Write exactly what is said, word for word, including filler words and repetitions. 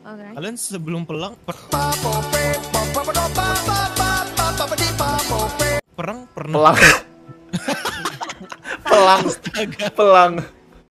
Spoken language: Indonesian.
Oke. Kalian sebelum pelang per perang pernah Pelang. Pelang. Pelang.